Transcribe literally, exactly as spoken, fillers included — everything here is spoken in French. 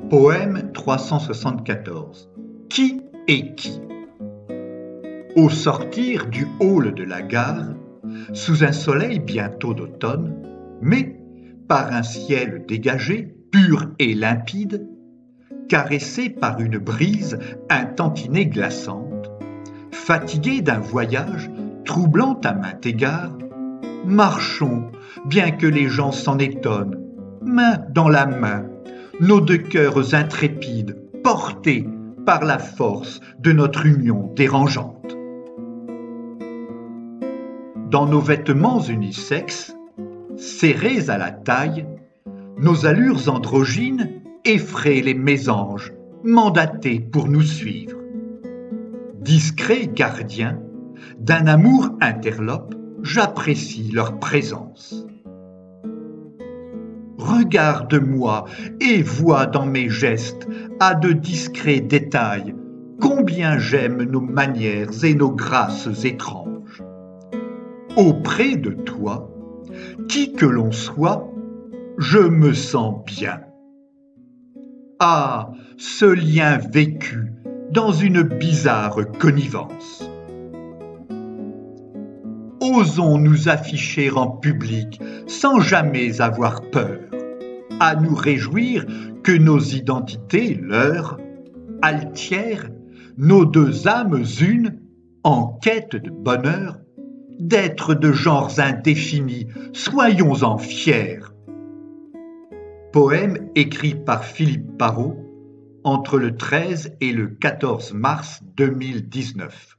Poème trois cent soixante-quatorze. Qui est qui? Au sortir du hall de la gare, sous un soleil bientôt d'automne, mais par un ciel dégagé, pur et limpide, caressé par une brise un tantinet glaçante, fatigué d'un voyage troublant à maint égard, marchons, bien que les gens s'en étonnent, main dans la main, nos deux cœurs intrépides, portés par la force de notre union dérangeante. Dans nos vêtements unisexes, serrés à la taille, nos allures androgynes effraient les mésanges, mandatés pour nous suivre. Discrets gardiens d'un amour interlope, j'apprécie leur présence. Regarde-moi et vois dans mes gestes, à de discrets détails, combien j'aime nos manières et nos grâces étranges. Auprès de toi, qui que l'on soit, je me sens bien. Ah, ce lien vécu dans une bizarre connivence. Osons nous afficher en public sans jamais avoir peur, à nous réjouir que nos identités leurrent, altièrent nos deux âmes unes en quête de bonheur, d'être de genres indéfinis, soyons-en fiers. Poème écrit par Philippe Parrot entre le treize et le quatorze mars deux mille dix-neuf.